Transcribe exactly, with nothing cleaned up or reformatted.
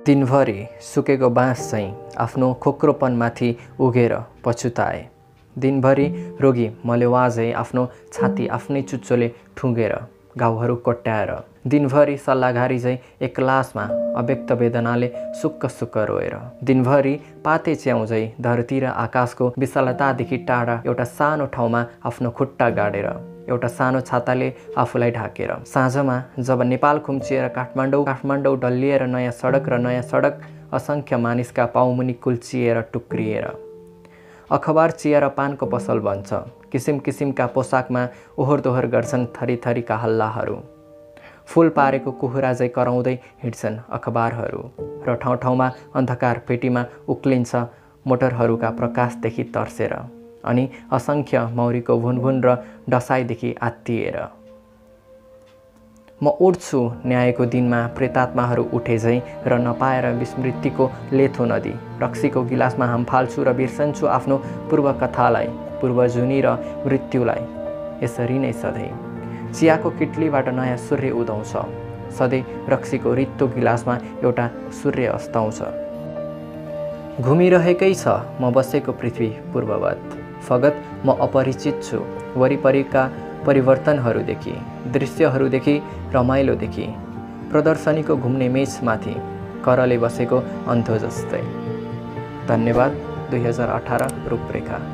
दिनभरि सुकेको बाँस चाहिँ आफ्नो खोक्रोपनमाथि उघेर पछुताए। दिनभरि रोगी मलेवाझै आफ्नो छाती आफ्नै चुच्चोले ठुँगेर घाउहरू कोट्याएर, दिनभरि सल्लाघारी चाहिँ एक्लासमा अव्यक्त वेदनाले सुक्क सुक्क रोएर, दिनभरि पाते च्याउझै धरती र आकाशको विशालतादेखि टाढा एउटा सानो ठाउँमा आफ्नो खुट्टा गाडेर, एउटा सानो छाताले आफूलाई ढाकेर, साँझमा जब नेपाल खुम्चिएर काठमाडौँ काठमाडौँ डल्लिएर नयाँ सडक र नयाँ सडक असङ्ख्य मानिसका पाउमुनि कुल्चिएर टुक्रिएर, अखबार चिया र पानको पसल बन्छ, किसिम किसिमका पोसाकमा ओहोर दोहोर गर्छन् थरी थरीका हल्लाहरू, फुल पारेको कुखुरा चाहिँ कराउँदै हिँड्छन् अखबारहरू र ठाउँ ठाउँमा अन्धकार पेटीमा उक्लिन्छ मोटरहरूका प्रकाशदेखि तर्सेर, अनि असङ्ख्य मौरीको भुनभुन र डसाइदेखि आत्तिएर। म उठ्छु न्यायको दिनमा प्रेतात्माहरू उठे झैँ र नपाएर विस्मृतिको लेथो नदी, रक्सीको गिलासमा हाम फाल्छु र बिर्सन्छु आफ्नो पूर्व कथालाई, पूर्वजुनी र मृत्युलाई। यसरी नै सधैँ चियाको किटलीबाट नयाँ सूर्य उदाउँछ, सधैँ रक्सीको रित्तो गिलासमा एउटा सूर्य अस्ताउँछ। घुमिरहेकै छ म बसेको पृथ्वी पूर्ववत, फगत म अपरिचित छु वरिपरिका परिवर्तनहरूदेखि, दृश्यहरूदेखि, रमाइलोदेखि, प्रदर्शनीको घुम्ने मेचमाथि करले बसेको अन्धो जस्तै। धन्यवाद। दुई हजार अठार रूपरेखा।